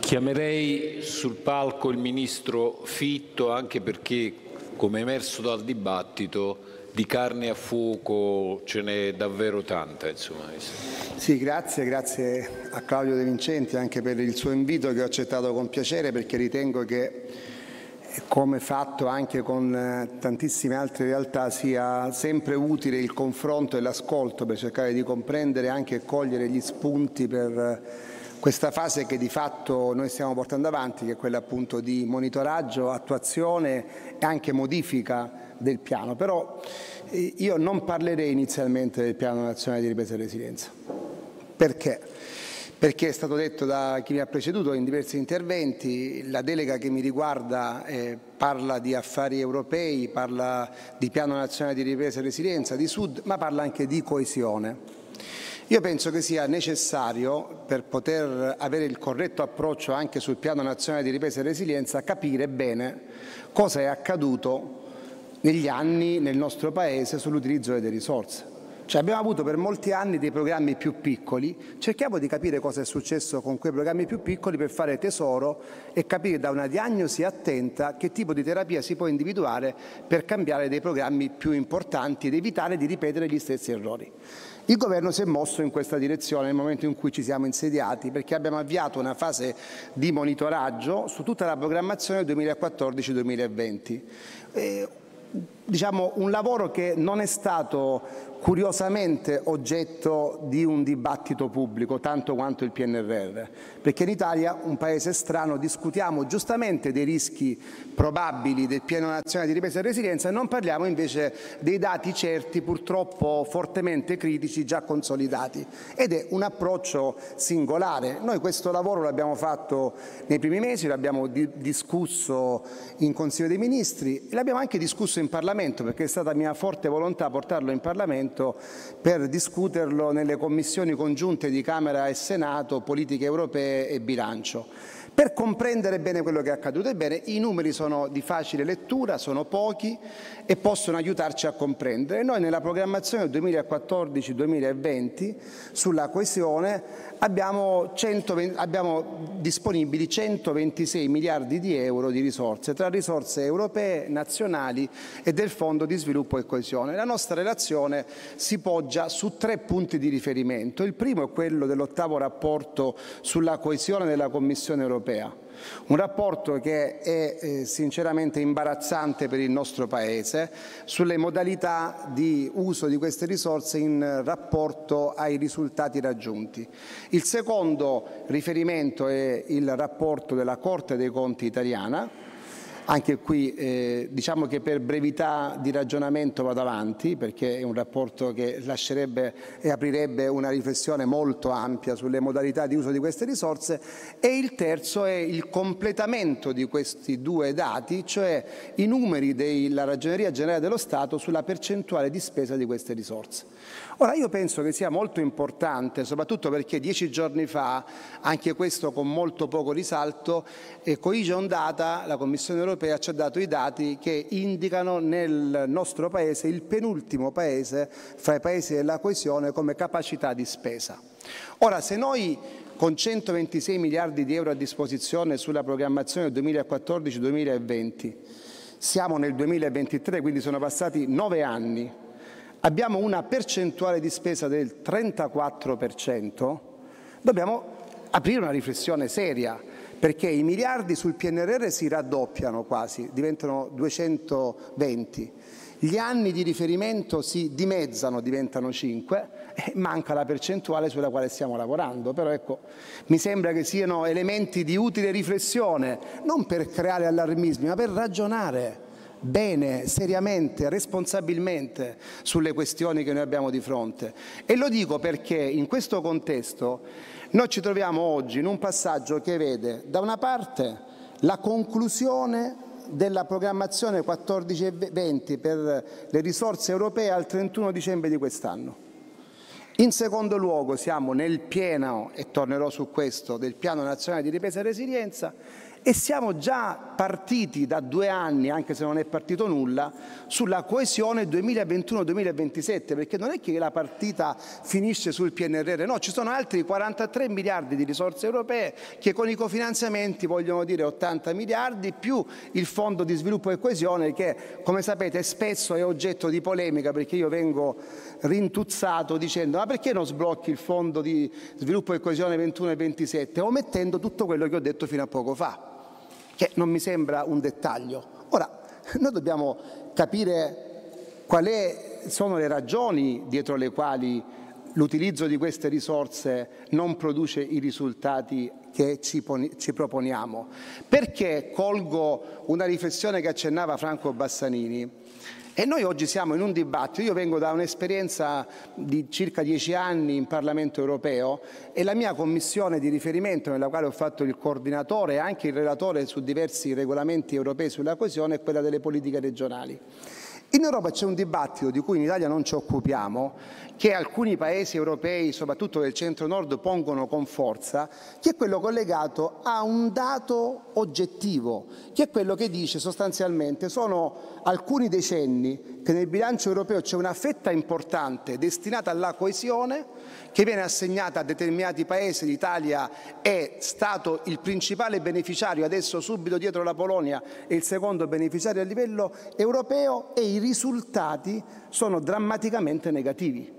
Chiamerei sul palco il Ministro Fitto, anche perché, come è emerso dal dibattito, di carne a fuoco ce n'è davvero tanta. Insomma. Sì, grazie a Claudio De Vincenti anche per il suo invito, che ho accettato con piacere, perché ritengo che, come fatto anche con tantissime altre realtà, sia sempre utile il confronto e l'ascolto per cercare di comprendere anche e cogliere gli spunti per questa fase che di fatto noi stiamo portando avanti, che è quella appunto di monitoraggio, attuazione e anche modifica del piano. Però io non parlerei inizialmente del Piano Nazionale di Ripresa e Resilienza. Perché? Perché è stato detto da chi mi ha preceduto in diversi interventi, la delega che mi riguarda parla di affari europei, parla di Piano Nazionale di Ripresa e Resilienza, di Sud, ma parla anche di coesione. Io penso che sia necessario, per poter avere il corretto approccio anche sul Piano Nazionale di Ripresa e Resilienza, capire bene cosa è accaduto negli anni nel nostro Paese sull'utilizzo delle risorse. Cioè, abbiamo avuto per molti anni dei programmi più piccoli, cerchiamo di capire cosa è successo con quei programmi più piccoli per fare tesoro e capire da una diagnosi attenta che tipo di terapia si può individuare per cambiare dei programmi più importanti ed evitare di ripetere gli stessi errori. Il Governo si è mosso in questa direzione nel momento in cui ci siamo insediati, perché abbiamo avviato una fase di monitoraggio su tutta la programmazione 2014-2020. Diciamo un lavoro che non è stato curiosamente oggetto di un dibattito pubblico tanto quanto il PNRR, perché in Italia, un paese strano, discutiamo giustamente dei rischi probabili del Piano Nazionale di Ripresa e Resilienza e non parliamo invece dei dati certi, purtroppo fortemente critici, già consolidati, ed è un approccio singolare. Noi questo lavoro l'abbiamo fatto nei primi mesi, l'abbiamo discusso in Consiglio dei Ministri e l'abbiamo anche discusso in Parlamento, perché è stata mia forte volontà portarlo in Parlamento per discuterlo nelle commissioni congiunte di Camera e Senato, politiche europee e bilancio, per comprendere bene quello che è accaduto. Ebbene, i numeri sono di facile lettura, sono pochi e possono aiutarci a comprendere. Noi nella programmazione 2014-2020 sulla coesione abbiamo disponibili 126 miliardi di euro di risorse, tra risorse europee, nazionali e del Fondo di Sviluppo e Coesione. La nostra relazione si poggia su 3 punti di riferimento. Il primo è quello dell'8° rapporto sulla coesione della Commissione europea. Un rapporto che è sinceramente imbarazzante per il nostro Paese sulle modalità di uso di queste risorse in rapporto ai risultati raggiunti. Il secondo riferimento è il rapporto della Corte dei Conti italiana. Anche qui diciamo che per brevità di ragionamento vado avanti, perché è un rapporto che lascerebbe e aprirebbe una riflessione molto ampia sulle modalità di uso di queste risorse, e il terzo è il completamento di questi 2 dati, cioè i numeri della Ragioneria Generale dello Stato sulla percentuale di spesa di queste risorse. Ora, io penso che sia molto importante, soprattutto perché 10 giorni fa, anche questo con molto poco risalto, Cohesion Data, la Commissione europea, ci ha dato i dati che indicano nel nostro Paese il penultimo Paese fra i Paesi della coesione come capacità di spesa. Ora, se noi con 126 miliardi di euro a disposizione sulla programmazione 2014-2020 siamo nel 2023, quindi sono passati 9 anni, abbiamo una percentuale di spesa del 34%, dobbiamo aprire una riflessione seria, perché i miliardi sul PNRR si raddoppiano quasi, diventano 220. Gli anni di riferimento si dimezzano, diventano 5, e manca la percentuale sulla quale stiamo lavorando. Però ecco, mi sembra che siano elementi di utile riflessione, non per creare allarmismi, ma per ragionare bene, seriamente, responsabilmente sulle questioni che noi abbiamo di fronte. E lo dico perché in questo contesto noi ci troviamo oggi in un passaggio che vede da una parte la conclusione della programmazione 14 e 20 per le risorse europee al 31 dicembre di quest'anno. In secondo luogo siamo nel pieno, e tornerò su questo, del Piano Nazionale di Ripresa e Resilienza, e siamo già partiti da 2 anni, anche se non è partito nulla, sulla coesione 2021-2027, perché non è che la partita finisce sul PNRR, no, ci sono altri 43 miliardi di risorse europee che con i cofinanziamenti vogliono dire 80 miliardi più il Fondo di sviluppo e coesione che, come sapete, spesso è oggetto di polemica, perché io vengo rintuzzato dicendo: ma perché non sblocchi il Fondo di sviluppo e coesione 21 e 27, omettendo tutto quello che ho detto fino a poco fa, che non mi sembra un dettaglio. Ora, noi dobbiamo capire quali sono le ragioni dietro le quali l'utilizzo di queste risorse non produce i risultati che ci proponiamo. Perché colgo una riflessione che accennava Franco Bassanini? E noi oggi siamo in un dibattito, io vengo da un'esperienza di circa 10 anni in Parlamento europeo e la mia commissione di riferimento, nella quale ho fatto il coordinatore e anche il relatore su diversi regolamenti europei sulla coesione, è quella delle politiche regionali. In Europa c'è un dibattito di cui in Italia non ci occupiamo, che alcuni paesi europei, soprattutto del centro-nord, pongono con forza, che è quello collegato a un dato oggettivo, che è quello che dice sostanzialmente sono alcuni decenni che nel bilancio europeo c'è una fetta importante destinata alla coesione che viene assegnata a determinati paesi. L'Italia è stato il principale beneficiario, adesso subito dietro la Polonia è il secondo beneficiario a livello europeo, e i risultati sono drammaticamente negativi.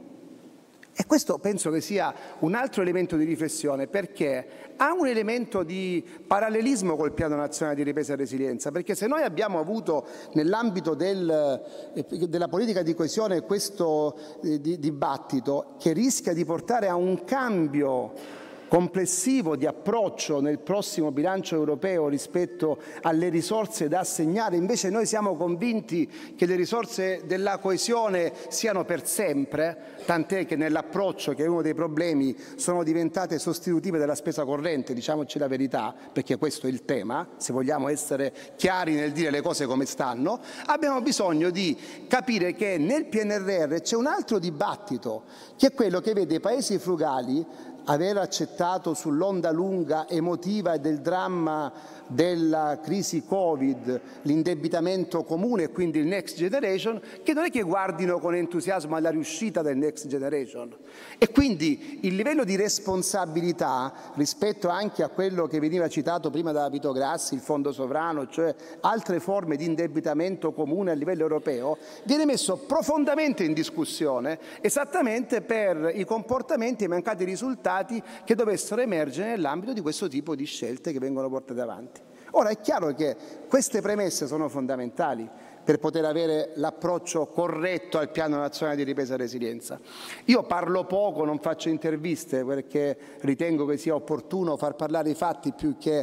E questo penso che sia un altro elemento di riflessione, perché ha un elemento di parallelismo col Piano Nazionale di Ripresa e Resilienza, perché se noi abbiamo avuto nell'ambito della politica di coesione questo dibattito che rischia di portare a un cambio complessivo di approccio nel prossimo bilancio europeo rispetto alle risorse da assegnare, invece noi siamo convinti che le risorse della coesione siano per sempre, tant'è che nell'approccio, che è uno dei problemi, sono diventate sostitutive della spesa corrente, diciamoci la verità, perché questo è il tema, se vogliamo essere chiari nel dire le cose come stanno. Abbiamo bisogno di capire che nel PNRR c'è un altro dibattito, che è quello che vede i paesi frugali aver accettato sull'onda lunga emotiva e del dramma della crisi Covid l'indebitamento comune e quindi il Next Generation, che non è che guardino con entusiasmo alla riuscita del Next Generation. E quindi il livello di responsabilità rispetto anche a quello che veniva citato prima da Vito Grassi, il fondo sovrano, cioè altre forme di indebitamento comune a livello europeo, viene messo profondamente in discussione esattamente per i comportamenti e i mancati risultati che dovessero emergere nell'ambito di questo tipo di scelte che vengono portate avanti. Ora è chiaro che queste premesse sono fondamentali per poter avere l'approccio corretto al Piano Nazionale di Ripresa e Resilienza. Io parlo poco, non faccio interviste perché ritengo che sia opportuno far parlare i fatti più che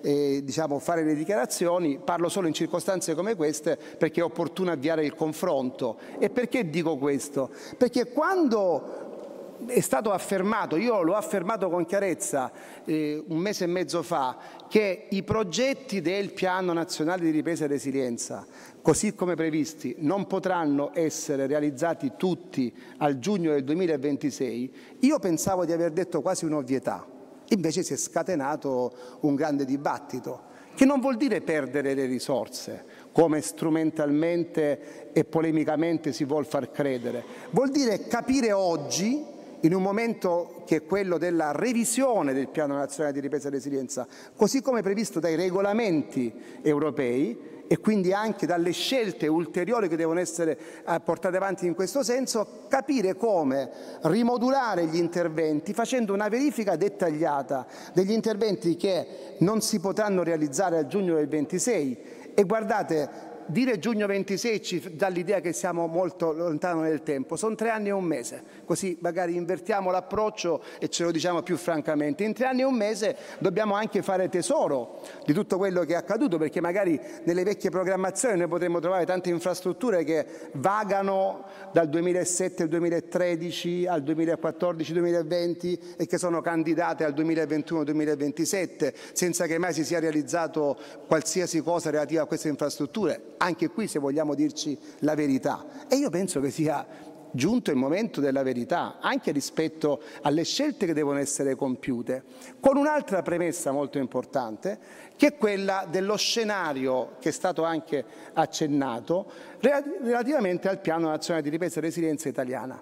fare le dichiarazioni, parlo solo in circostanze come queste perché è opportuno avviare il confronto. E perché dico questo? Perché quando è stato affermato, io l'ho affermato con chiarezza 1 mese e mezzo fa, che i progetti del Piano Nazionale di Ripresa e Resilienza, così come previsti, non potranno essere realizzati tutti al giugno del 2026, io pensavo di aver detto quasi un'ovvietà. Invece si è scatenato un grande dibattito, che non vuol dire perdere le risorse, come strumentalmente e polemicamente si vuol far credere. Vuol dire capire oggi, in un momento che è quello della revisione del Piano Nazionale di Ripresa e Resilienza, così come previsto dai regolamenti europei e quindi anche dalle scelte ulteriori che devono essere portate avanti in questo senso, capire come rimodulare gli interventi facendo una verifica dettagliata degli interventi che non si potranno realizzare a giugno del 26. E guardate, dire giugno 26 ci dà l'idea che siamo molto lontano nel tempo, sono 3 anni e 1 mese, così magari invertiamo l'approccio e ce lo diciamo più francamente. In 3 anni e 1 mese dobbiamo anche fare tesoro di tutto quello che è accaduto, perché magari nelle vecchie programmazioni noi potremmo trovare tante infrastrutture che vagano dal 2007 al 2013 al 2014-2020 e che sono candidate al 2021-2027 senza che mai si sia realizzato qualsiasi cosa relativa a queste infrastrutture. Anche qui, se vogliamo dirci la verità. E io penso che sia giunto il momento della verità, anche rispetto alle scelte che devono essere compiute, con un'altra premessa molto importante, che è quella dello scenario che è stato anche accennato relativamente al Piano Nazionale di Ripresa e Resilienza italiana.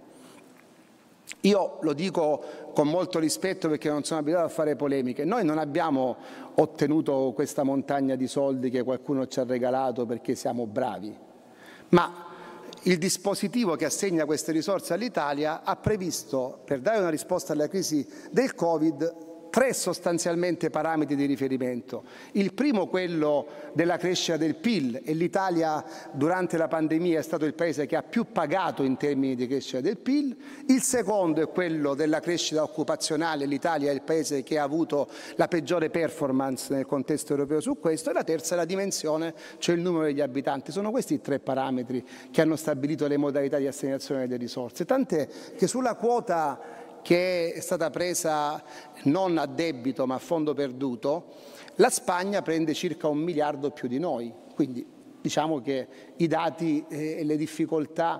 Io lo dico con molto rispetto perché non sono abituato a fare polemiche. Noi non abbiamo ottenuto questa montagna di soldi che qualcuno ci ha regalato perché siamo bravi, ma il dispositivo che assegna queste risorse all'Italia ha previsto, per dare una risposta alla crisi del Covid, 3 sostanzialmente parametri di riferimento. Il primo, quello della crescita del PIL, e l'Italia durante la pandemia è stato il paese che ha più pagato in termini di crescita del PIL. Il secondo è quello della crescita occupazionale, l'Italia è il paese che ha avuto la peggiore performance nel contesto europeo su questo, e la terza è la dimensione, cioè il numero degli abitanti. Sono questi i 3 parametri che hanno stabilito le modalità di assegnazione delle risorse, tant'è che sulla quota che è stata presa non a debito ma a fondo perduto, la Spagna prende circa 1 miliardo più di noi, quindi diciamo che i dati e le difficoltà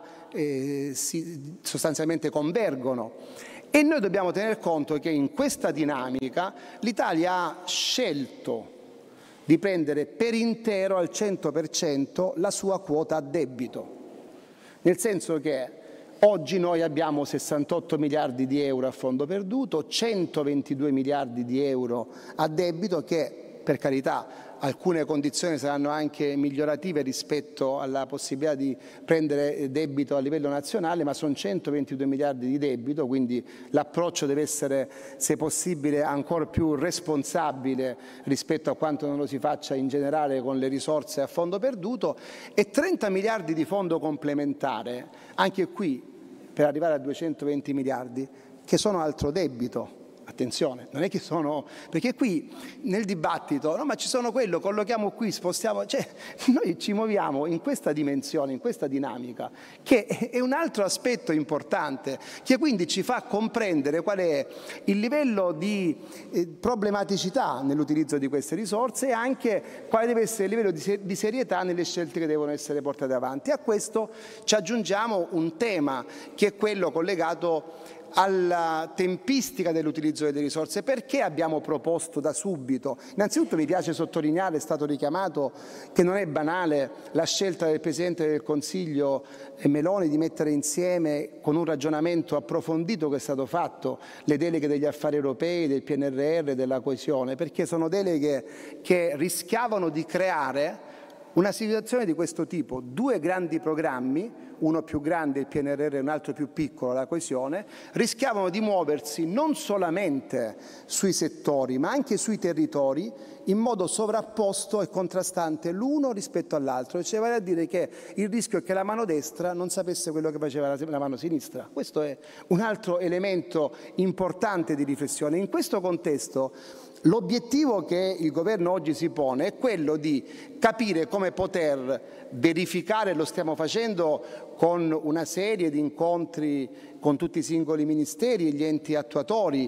sostanzialmente convergono. E noi dobbiamo tener conto che in questa dinamica l'Italia ha scelto di prendere per intero al 100% la sua quota a debito, nel senso che oggi noi abbiamo 68 miliardi di euro a fondo perduto, 122 miliardi di euro a debito che, per carità, alcune condizioni saranno anche migliorative rispetto alla possibilità di prendere debito a livello nazionale, ma sono 122 miliardi di debito, quindi l'approccio deve essere, se possibile, ancora più responsabile rispetto a quanto non lo si faccia in generale con le risorse a fondo perduto, e 30 miliardi di fondo complementare, anche qui per arrivare a 220 miliardi, che sono altro debito. Attenzione, non è che sono, perché qui nel dibattito, no, ma ci sono quello, collochiamo qui, spostiamo, cioè noi ci muoviamo in questa dimensione, in questa dinamica, che è un altro aspetto importante, che quindi ci fa comprendere qual è il livello di problematicità nell'utilizzo di queste risorse e anche quale deve essere il livello di serietà nelle scelte che devono essere portate avanti. A questo ci aggiungiamo un tema che è quello collegato alla tempistica dell'utilizzo delle risorse. Perché abbiamo proposto da subito? Innanzitutto mi piace sottolineare, è stato richiamato, che non è banale la scelta del Presidente del Consiglio Meloni di mettere insieme, con un ragionamento approfondito che è stato fatto, le deleghe degli affari europei, del PNRR, della coesione, perché sono deleghe che rischiavano di creare una situazione di questo tipo: 2 grandi programmi, uno più grande, il PNRR, e un altro più piccolo, la coesione, rischiavano di muoversi non solamente sui settori ma anche sui territori in modo sovrapposto e contrastante l'uno rispetto all'altro, cioè vale a dire che il rischio è che la mano destra non sapesse quello che faceva la mano sinistra. Questo è un altro elemento importante di riflessione. In questo contesto l'obiettivo che il Governo oggi si pone è quello di capire come poter verificare, lo stiamo facendo con una serie di incontri con tutti i singoli ministeri e gli enti attuatori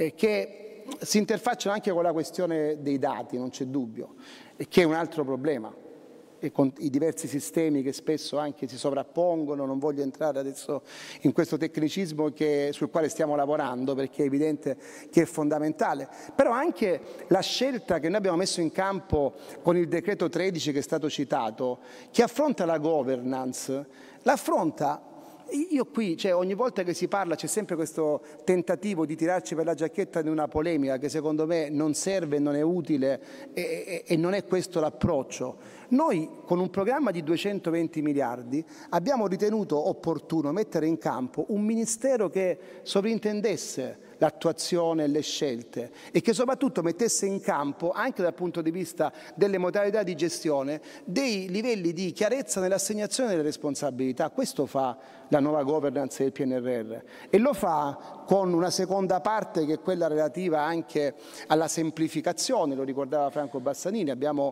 che si interfacciano anche con la questione dei dati, non c'è dubbio, che è un altro problema, e con i diversi sistemi che spesso anche si sovrappongono. Non voglio entrare adesso in questo tecnicismo sul quale stiamo lavorando, perché è evidente che è fondamentale, però anche la scelta che noi abbiamo messo in campo con il decreto 13 che è stato citato, che affronta la governance, l'affronta. Io qui, ogni volta che si parla c'è sempre questo tentativo di tirarci per la giacchetta di una polemica che secondo me non serve, non è utile e non è questo l'approccio. Noi con un programma di 220 miliardi abbiamo ritenuto opportuno mettere in campo un ministero che sovrintendesse l'attuazione e le scelte e che soprattutto mettesse in campo, anche dal punto di vista delle modalità di gestione, dei livelli di chiarezza nell'assegnazione delle responsabilità. Questo fa la nuova governance del PNRR e lo fa con una seconda parte che è quella relativa anche alla semplificazione, lo ricordava Franco Bassanini. Abbiamo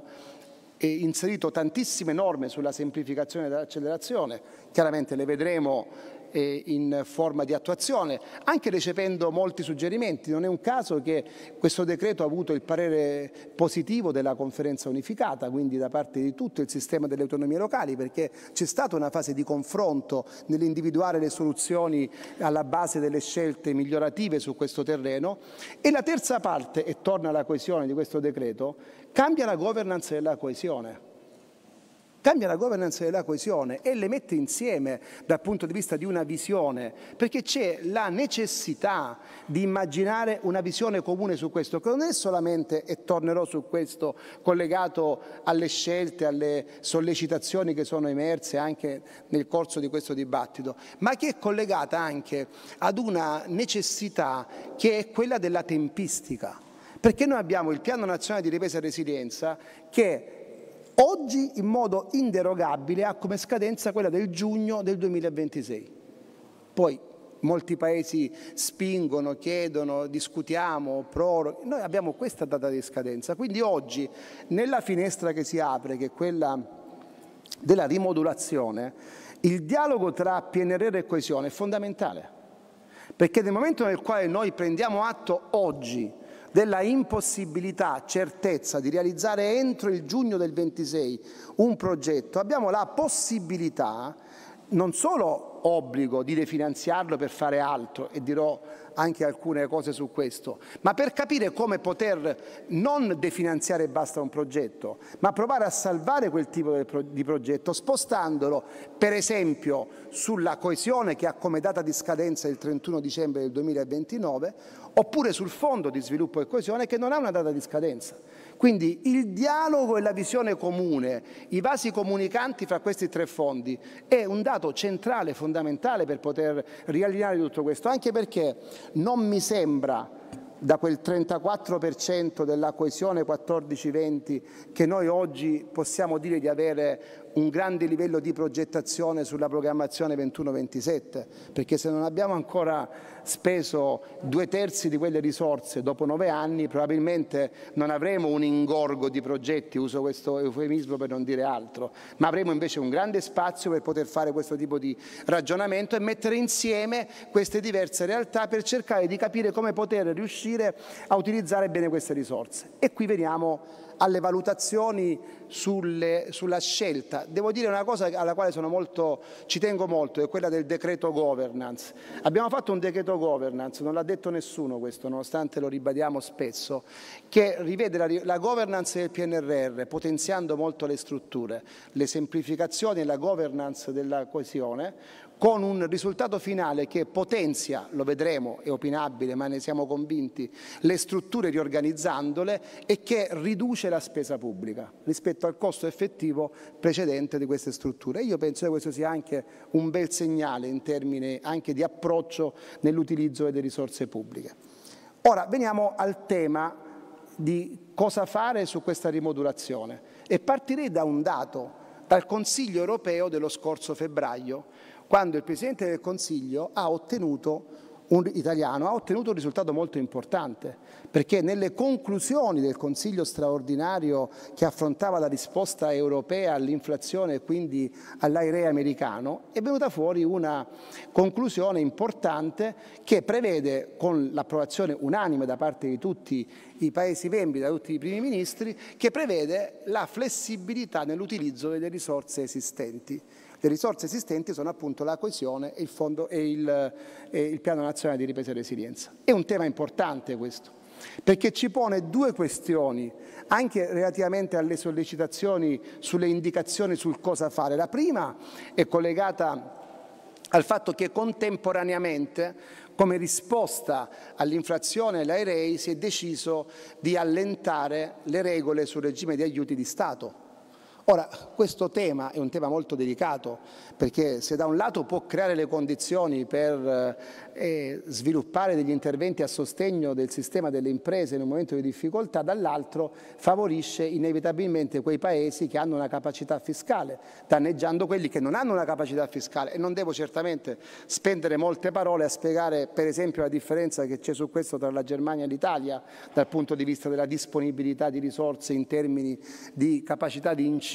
inserito tantissime norme sulla semplificazione e dell'accelerazione, chiaramente le vedremo in forma di attuazione, anche recependo molti suggerimenti. Non è un caso che questo decreto ha avuto il parere positivo della Conferenza unificata, quindi da parte di tutto il sistema delle autonomie locali, perché c'è stata una fase di confronto nell'individuare le soluzioni alla base delle scelte migliorative su questo terreno. E la terza parte, e torna alla coesione di questo decreto, cambia la governance della coesione. Cambia la governance della coesione e le mette insieme dal punto di vista di una visione, perché c'è la necessità di immaginare una visione comune su questo, che non è solamente, e tornerò su questo, collegato alle scelte, alle sollecitazioni che sono emerse anche nel corso di questo dibattito, ma che è collegata anche ad una necessità che è quella della tempistica. Perché noi abbiamo il Piano Nazionale di Ripresa e Resilienza che oggi in modo inderogabile ha come scadenza quella del giugno del 2026. Poi molti paesi spingono, chiedono, discutiamo, proroghe. Noi abbiamo questa data di scadenza. Quindi oggi nella finestra che si apre, che è quella della rimodulazione, il dialogo tra PNRR e coesione è fondamentale. Perché nel momento nel quale noi prendiamo atto oggi della impossibilità, certezza di realizzare entro il giugno del 26 un progetto, abbiamo la possibilità, non solo obbligo di definanziarlo per fare altro, e dirò anche alcune cose su questo, ma per capire come poter non definanziare e basta un progetto, ma provare a salvare quel tipo di progetto, spostandolo per esempio sulla coesione, che ha come data di scadenza il 31 dicembre del 2029, oppure sul Fondo di sviluppo e coesione, che non ha una data di scadenza. Quindi il dialogo e la visione comune, i vasi comunicanti fra questi tre fondi, è un dato centrale, fondamentale per poter riallineare tutto questo, anche perché non mi sembra, da quel 34% della coesione 14-20, che noi oggi possiamo dire di avere un grande livello di progettazione sulla programmazione 21-27, perché se non abbiamo ancora speso 2/3 di quelle risorse dopo 9 anni, probabilmente non avremo un ingorgo di progetti, uso questo eufemismo per non dire altro, ma avremo invece un grande spazio per poter fare questo tipo di ragionamento e mettere insieme queste diverse realtà per cercare di capire come poter riuscire a utilizzare bene queste risorse. E qui veniamo alle valutazioni sulla scelta. Devo dire una cosa alla quale ci tengo molto, è quella del decreto governance. Abbiamo fatto un decreto governance, non l'ha detto nessuno questo, nonostante lo ribadiamo spesso, che rivede la governance del PNRR, potenziando molto le strutture, le semplificazioni e la governance della coesione, con un risultato finale che potenzia, lo vedremo, è opinabile, ma ne siamo convinti, le strutture riorganizzandole, e che riduce la spesa pubblica rispetto al costo effettivo precedente di queste strutture. Io penso che questo sia anche un bel segnale in termini anche di approccio nell'utilizzo delle risorse pubbliche. Ora veniamo al tema di cosa fare su questa rimodulazione, e partirei da un dato, dal Consiglio europeo dello scorso febbraio, quando il Presidente del Consiglio italiano ha ottenuto un risultato molto importante, perché nelle conclusioni del Consiglio straordinario che affrontava la risposta europea all'inflazione e quindi all'AIRE americano, è venuta fuori una conclusione importante che prevede, con l'approvazione unanime da parte di tutti i Paesi membri, da tutti i primi ministri, che prevede la flessibilità nell'utilizzo delle risorse esistenti. Le risorse esistenti sono appunto la coesione e il Fondo e il Piano Nazionale di Ripresa e Resilienza. È un tema importante questo, perché ci pone due questioni, anche relativamente alle sollecitazioni sulle indicazioni sul cosa fare. La prima è collegata al fatto che contemporaneamente, come risposta all'inflazione e all'AIRE, si è deciso di allentare le regole sul regime di aiuti di Stato. Ora, questo tema è un tema molto delicato, perché se da un lato può creare le condizioni per sviluppare degli interventi a sostegno del sistema delle imprese in un momento di difficoltà, dall'altro favorisce inevitabilmente quei paesi che hanno una capacità fiscale, danneggiando quelli che non hanno una capacità fiscale. E non devo certamente spendere molte parole a spiegare per esempio la differenza che c'è su questo tra la Germania e l'Italia dal punto di vista della disponibilità di risorse in termini di capacità di incidere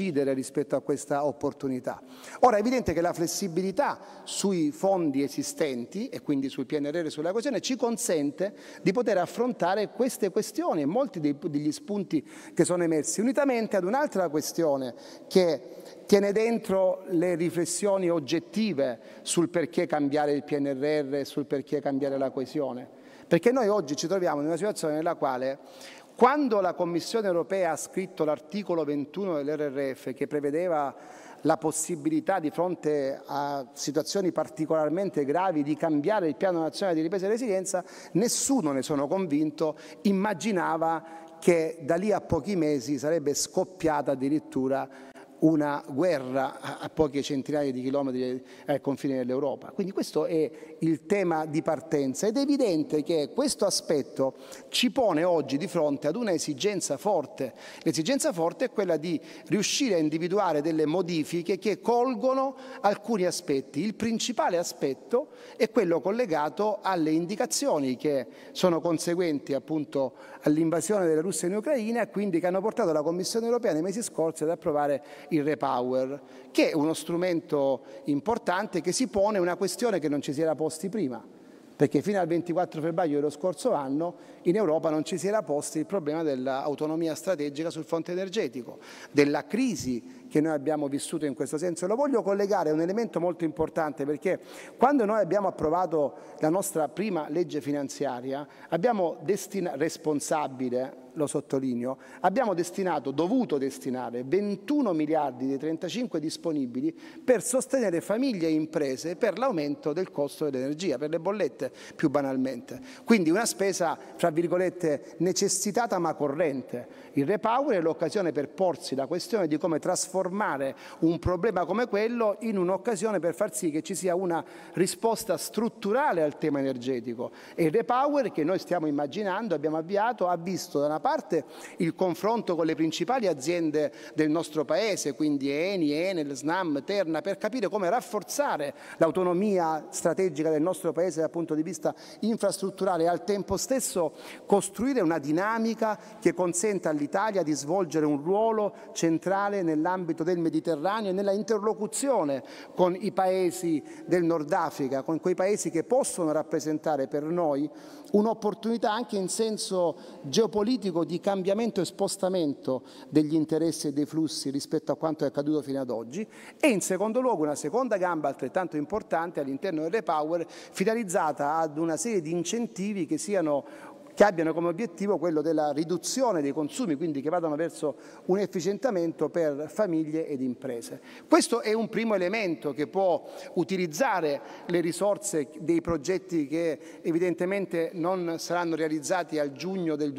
incidere rispetto a questa opportunità. Ora è evidente che la flessibilità sui fondi esistenti e quindi sul PNRR e sulla coesione ci consente di poter affrontare queste questioni e molti degli spunti che sono emersi, unitamente ad un'altra questione che tiene dentro le riflessioni oggettive sul perché cambiare il PNRR e sul perché cambiare la coesione. Perché noi oggi ci troviamo in una situazione nella quale, quando la Commissione europea ha scritto l'articolo 21 dell'RRF che prevedeva la possibilità di fronte a situazioni particolarmente gravi di cambiare il Piano Nazionale di Ripresa e Resilienza, nessuno, ne sono convinto, immaginava che da lì a pochi mesi sarebbe scoppiata addirittura una guerra a poche centinaia di chilometri ai confini dell'Europa. Quindi questo è il tema di partenza ed è evidente che questo aspetto ci pone oggi di fronte ad una esigenza forte. L'esigenza forte è quella di riuscire a individuare delle modifiche che colgono alcuni aspetti. Il principale aspetto è quello collegato alle indicazioni che sono conseguenti appunto all'invasione della Russia in Ucraina e quindi che hanno portato la Commissione europea nei mesi scorsi ad approvare il REPower, che è uno strumento importante che si pone una questione che non ci si era posti prima, perché fino al 24 febbraio dello scorso anno in Europa non ci si era posti il problema dell'autonomia strategica sul fronte energetico, della crisi che noi abbiamo vissuto in questo senso. Lo voglio collegare a un elemento molto importante, perché quando noi abbiamo approvato la nostra prima legge finanziaria, abbiamo responsabile, lo sottolineo, abbiamo dovuto destinare 21 miliardi dei 35 disponibili per sostenere famiglie e imprese per l'aumento del costo dell'energia, per le bollette più banalmente. Quindi una spesa, fra virgolette, necessitata ma corrente. Il REPower è l'occasione per porsi la questione di come trasformare un problema come quello in un'occasione per far sì che ci sia una risposta strutturale al tema energetico. E il REPower che noi stiamo immaginando, abbiamo avviato, ha visto da una parte il confronto con le principali aziende del nostro Paese, quindi Eni, Enel, Snam, Terna, per capire come rafforzare l'autonomia strategica del nostro Paese dal punto di vista infrastrutturale e al tempo stesso costruire una dinamica che consenta all'Italia di svolgere un ruolo centrale nell'ambito del Mediterraneo e nella interlocuzione con i paesi del Nord Africa, con quei paesi che possono rappresentare per noi un'opportunità anche in senso geopolitico di cambiamento e spostamento degli interessi e dei flussi rispetto a quanto è accaduto fino ad oggi, e in secondo luogo una seconda gamba altrettanto importante all'interno del REPower finalizzata ad una serie di incentivi che abbiano come obiettivo quello della riduzione dei consumi, quindi che vadano verso un efficientamento per famiglie ed imprese. Questo è un primo elemento che può utilizzare le risorse dei progetti che evidentemente non saranno realizzati al giugno del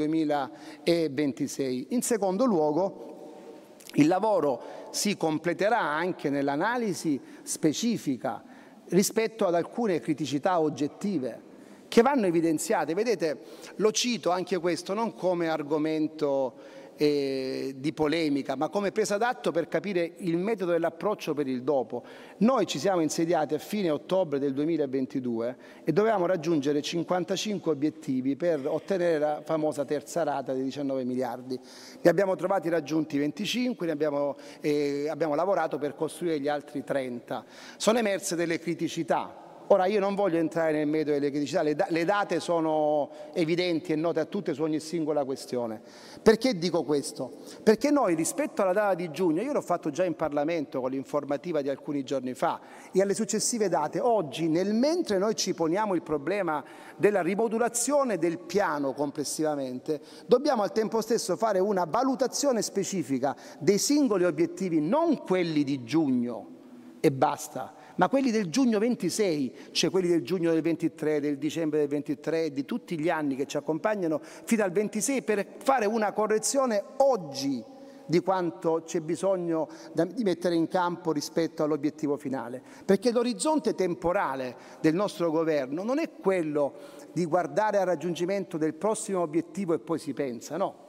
2026. In secondo luogo, il lavoro si completerà anche nell'analisi specifica rispetto ad alcune criticità oggettive che vanno evidenziate. Vedete, lo cito anche questo non come argomento di polemica, ma come presa d'atto per capire il metodo dell'approccio per il dopo. Noi ci siamo insediati a fine ottobre del 2022 e dovevamo raggiungere 55 obiettivi per ottenere la famosa terza rata di 19 miliardi. Ne abbiamo trovati raggiunti 25, abbiamo lavorato per costruire gli altri 30. Sono emerse delle criticità. Ora io non voglio entrare nel merito delle criticità, le date sono evidenti e note a tutte su ogni singola questione. Perché dico questo? Perché noi rispetto alla data di giugno, io l'ho fatto già in Parlamento con l'informativa di alcuni giorni fa, e alle successive date, oggi mentre noi ci poniamo il problema della rimodulazione del piano complessivamente, dobbiamo al tempo stesso fare una valutazione specifica dei singoli obiettivi, non quelli di giugno e basta, ma quelli del giugno 26, cioè quelli del giugno del 23, del dicembre del 23, di tutti gli anni che ci accompagnano fino al 26, per fare una correzione oggi di quanto c'è bisogno di mettere in campo rispetto all'obiettivo finale. Perché l'orizzonte temporale del nostro governo non è quello di guardare al raggiungimento del prossimo obiettivo e poi si pensa, no.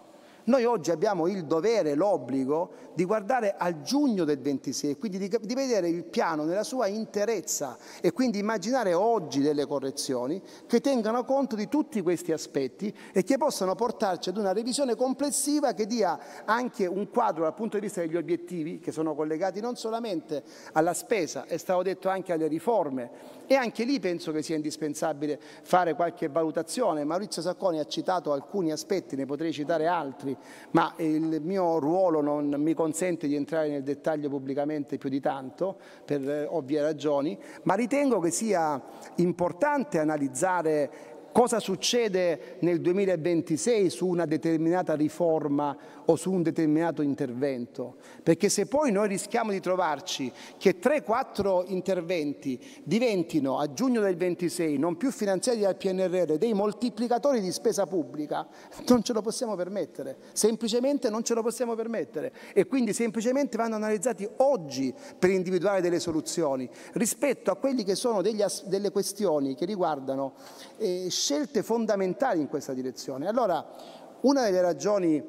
Noi oggi abbiamo il dovere, l'obbligo di guardare al giugno del 26 e quindi di vedere il piano nella sua interezza e quindi immaginare oggi delle correzioni che tengano conto di tutti questi aspetti e che possano portarci ad una revisione complessiva che dia anche un quadro dal punto di vista degli obiettivi che sono collegati non solamente alla spesa, è stato detto anche alle riforme, e anche lì penso che sia indispensabile fare qualche valutazione. Maurizio Sacconi ha citato alcuni aspetti, ne potrei citare altri, ma il mio ruolo non mi consente di entrare nel dettaglio pubblicamente più di tanto, per ovvie ragioni, ma ritengo che sia importante analizzare cosa succede nel 2026 su una determinata riforma o su un determinato intervento, perché se poi noi rischiamo di trovarci che 3-4 interventi diventino a giugno del 26 non più finanziati dal PNRR dei moltiplicatori di spesa pubblica, non ce lo possiamo permettere, semplicemente non ce lo possiamo permettere, e quindi semplicemente vanno analizzati oggi per individuare delle soluzioni rispetto a quelli che sono delle questioni che riguardano scelte fondamentali in questa direzione. Allora, una delle ragioni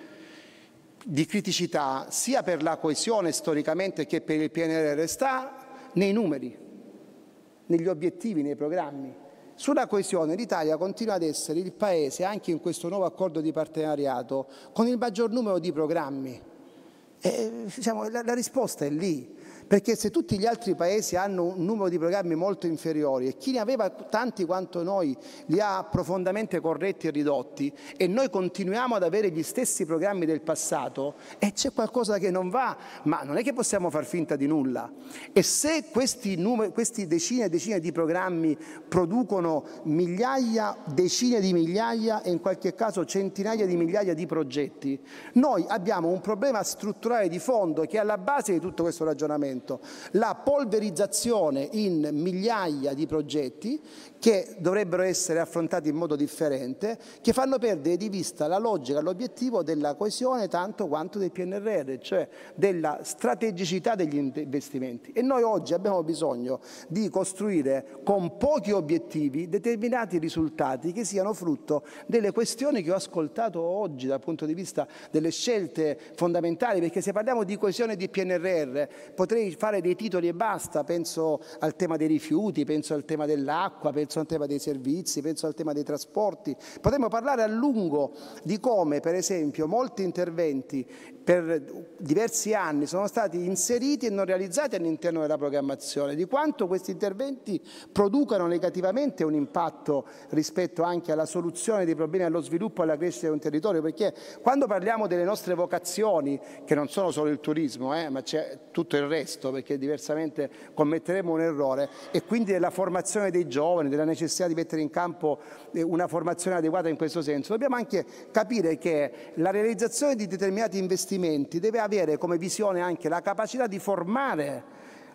di criticità, sia per la coesione storicamente che per il PNRR, sta nei numeri, negli obiettivi, nei programmi. Sulla coesione l'Italia continua ad essere il Paese, anche in questo nuovo accordo di partenariato, con il maggior numero di programmi. Diciamo, la risposta è lì. Perché se tutti gli altri paesi hanno un numero di programmi molto inferiori e chi ne aveva tanti quanto noi li ha profondamente corretti e ridotti e noi continuiamo ad avere gli stessi programmi del passato, c'è qualcosa che non va, ma non è che possiamo far finta di nulla. E se questi decine e decine di programmi producono migliaia, decine di migliaia e in qualche caso centinaia di migliaia di progetti, noi abbiamo un problema strutturale di fondo che è alla base di tutto questo ragionamento. La polverizzazione in migliaia di progetti che dovrebbero essere affrontati in modo differente, che fanno perdere di vista la logica, l'obiettivo della coesione tanto quanto del PNRR, cioè della strategicità degli investimenti. E noi oggi abbiamo bisogno di costruire con pochi obiettivi determinati risultati che siano frutto delle questioni che ho ascoltato oggi dal punto di vista delle scelte fondamentali, perché se parliamo di coesione e di PNRR potrei fare dei titoli e basta, penso al tema dei rifiuti, penso al tema dell'acqua, penso al tema dei servizi, penso al tema dei trasporti. Potremmo parlare a lungo di come, per esempio, molti interventi per diversi anni sono stati inseriti e non realizzati all'interno della programmazione, di quanto questi interventi producano negativamente un impatto rispetto anche alla soluzione dei problemi, allo sviluppo e alla crescita di un territorio, perché quando parliamo delle nostre vocazioni, che non sono solo il turismo, ma c'è tutto il resto, perché diversamente commetteremo un errore, e quindi della formazione dei giovani, della necessità di mettere in campo una formazione adeguata in questo senso, dobbiamo anche capire che la realizzazione di determinati investimenti deve avere come visione anche la capacità di formare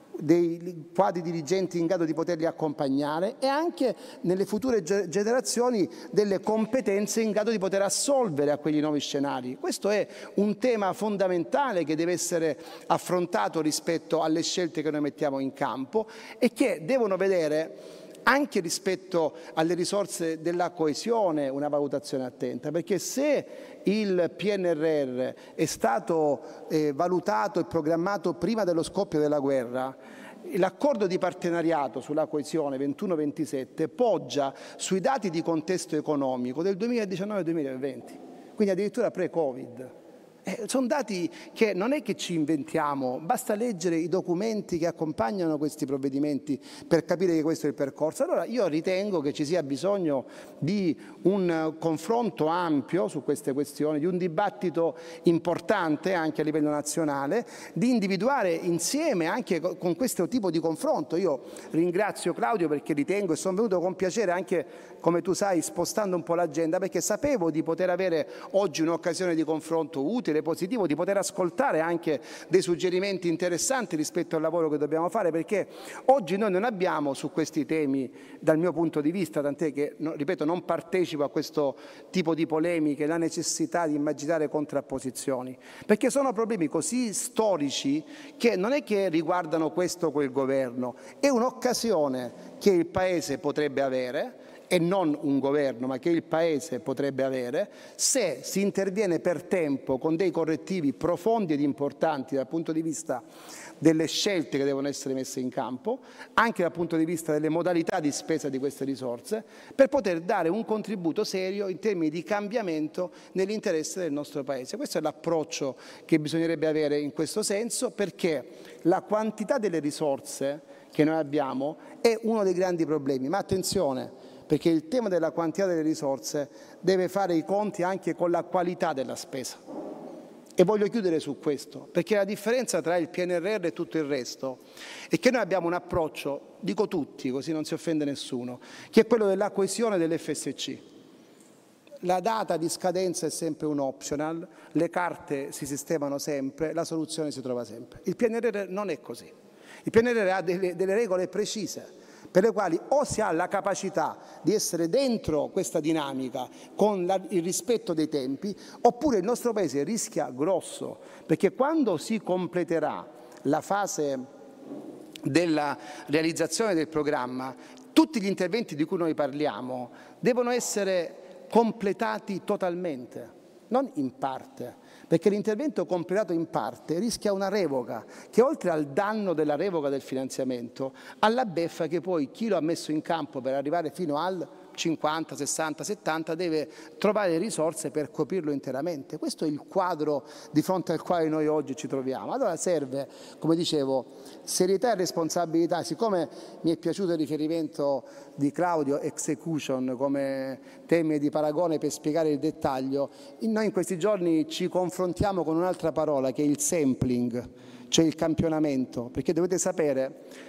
dei quadri dirigenti in grado di poterli accompagnare e anche nelle future generazioni delle competenze in grado di poter assolvere a quegli nuovi scenari. Questo è un tema fondamentale che deve essere affrontato rispetto alle scelte che noi mettiamo in campo e che devono vedere anche rispetto alle risorse della coesione una valutazione attenta, perché se il PNRR è stato valutato e programmato prima dello scoppio della guerra, l'accordo di partenariato sulla coesione 21-27 poggia sui dati di contesto economico del 2019-2020, quindi addirittura pre-Covid. Sono dati che non è che ci inventiamo, basta leggere i documenti che accompagnano questi provvedimenti per capire che questo è il percorso. Allora io ritengo che ci sia bisogno di un confronto ampio su queste questioni, di un dibattito importante anche a livello nazionale, di individuare insieme anche con questo tipo di confronto. Io ringrazio Claudio perché ritengo e sono venuto con piacere anche, come tu sai, spostando un po' l'agenda, perché sapevo di poter avere oggi un'occasione di confronto utile, positivo, di poter ascoltare anche dei suggerimenti interessanti rispetto al lavoro che dobbiamo fare, perché oggi noi non abbiamo su questi temi, dal mio punto di vista, tant'è che, ripeto, non partecipo a questo tipo di polemiche, la necessità di immaginare contrapposizioni, perché sono problemi così storici che non è che riguardano questo o quel governo, è un'occasione che il Paese potrebbe avere e non un governo, ma che il Paese potrebbe avere, se si interviene per tempo con dei correttivi profondi ed importanti dal punto di vista delle scelte che devono essere messe in campo, anche dal punto di vista delle modalità di spesa di queste risorse, per poter dare un contributo serio in termini di cambiamento nell'interesse del nostro Paese. Questo è l'approccio che bisognerebbe avere in questo senso, perché la quantità delle risorse che noi abbiamo è uno dei grandi problemi, ma attenzione, perché il tema della quantità delle risorse deve fare i conti anche con la qualità della spesa. E voglio chiudere su questo, perché la differenza tra il PNRR e tutto il resto è che noi abbiamo un approccio, dico tutti, così non si offende nessuno, che è quello della coesione dell'FSC. La data di scadenza è sempre un optional, le carte si sistemano sempre, la soluzione si trova sempre. Il PNRR non è così. Il PNRR ha delle regole precise, per le quali o si ha la capacità di essere dentro questa dinamica con il rispetto dei tempi, oppure il nostro Paese rischia grosso, perché quando si completerà la fase della realizzazione del programma, tutti gli interventi di cui noi parliamo devono essere completati totalmente, non in parte. Perché l'intervento completato in parte rischia una revoca che, oltre al danno della revoca del finanziamento, ha la beffa che poi chi lo ha messo in campo per arrivare fino al 50, 60, 70 deve trovare risorse per coprirlo interamente. Questo è il quadro di fronte al quale noi oggi ci troviamo. Allora serve, come dicevo, serietà e responsabilità. Siccome mi è piaciuto il riferimento di Claudio, execution, come termine di paragone per spiegare il dettaglio, noi in questi giorni ci confrontiamo con un'altra parola che è il sampling, cioè il campionamento, perché dovete sapere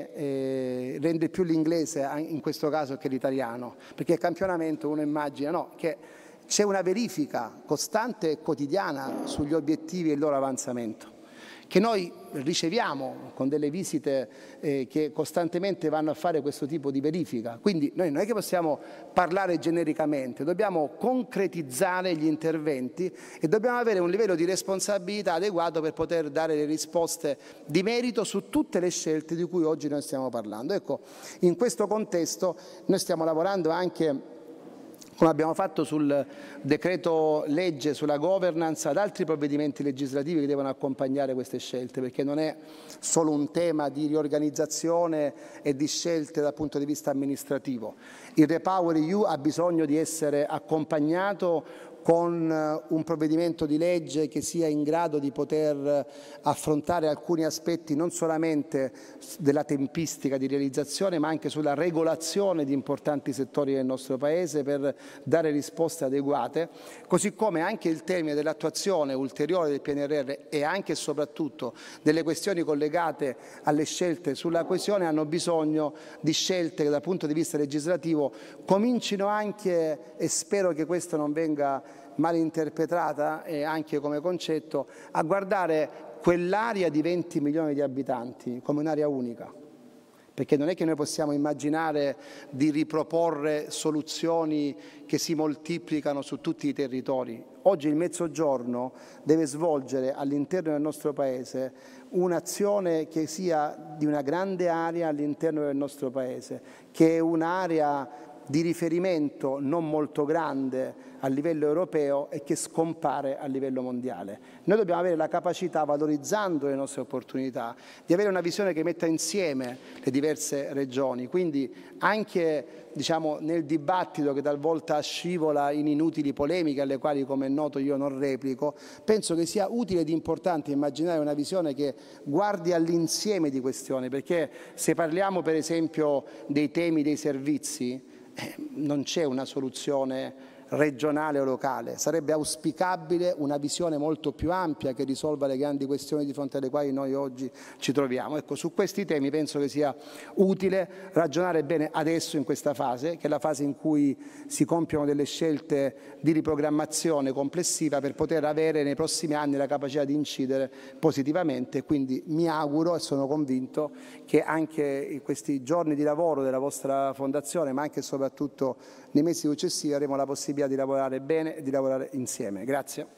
che rende più l'inglese in questo caso che l'italiano, perché il campionamento uno immagina che c'è una verifica costante e quotidiana sugli obiettivi e il loro avanzamento, che noi riceviamo con delle visite che costantemente vanno a fare questo tipo di verifica. Quindi noi non è che possiamo parlare genericamente, dobbiamo concretizzare gli interventi e dobbiamo avere un livello di responsabilità adeguato per poter dare le risposte di merito su tutte le scelte di cui oggi noi stiamo parlando. Ecco, in questo contesto noi stiamo lavorando anche, come abbiamo fatto sul decreto legge sulla governance, ad altri provvedimenti legislativi che devono accompagnare queste scelte, perché non è solo un tema di riorganizzazione e di scelte dal punto di vista amministrativo. Il Repower EU ha bisogno di essere accompagnato con un provvedimento di legge che sia in grado di poter affrontare alcuni aspetti non solamente della tempistica di realizzazione, ma anche sulla regolazione di importanti settori del nostro Paese per dare risposte adeguate, così come anche il termine dell'attuazione ulteriore del PNRR e anche e soprattutto delle questioni collegate alle scelte sulla coesione hanno bisogno di scelte che dal punto di vista legislativo comincino anche, e spero che questo non venga malinterpretata e anche come concetto, a guardare quell'area di 20 milioni di abitanti come un'area unica, perché non è che noi possiamo immaginare di riproporre soluzioni che si moltiplicano su tutti i territori. Oggi il Mezzogiorno deve svolgere all'interno del nostro Paese un'azione che sia di una grande area all'interno del nostro Paese, che è un'area di riferimento non molto grande a livello europeo e che scompare a livello mondiale. Noi dobbiamo avere la capacità, valorizzando le nostre opportunità, di avere una visione che metta insieme le diverse regioni, quindi anche nel dibattito che talvolta scivola in inutili polemiche alle quali, come è noto, io non replico, penso che sia utile ed importante immaginare una visione che guardi all'insieme di questioni, perché se parliamo per esempio dei temi dei servizi, non c'è una soluzione regionale o locale, sarebbe auspicabile una visione molto più ampia che risolva le grandi questioni di fronte alle quali noi oggi ci troviamo. Ecco, su questi temi penso che sia utile ragionare bene adesso in questa fase, che è la fase in cui si compiono delle scelte di riprogrammazione complessiva per poter avere nei prossimi anni la capacità di incidere positivamente. Quindi mi auguro e sono convinto che anche in questi giorni di lavoro della vostra fondazione, ma anche e soprattutto nei mesi successivi, avremo la possibilità di lavorare bene e di lavorare insieme. Grazie.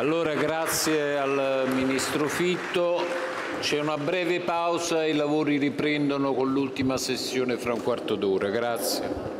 Allora, grazie al Ministro Fitto. C'è una breve pausa e i lavori riprendono con l'ultima sessione fra un quarto d'ora. Grazie.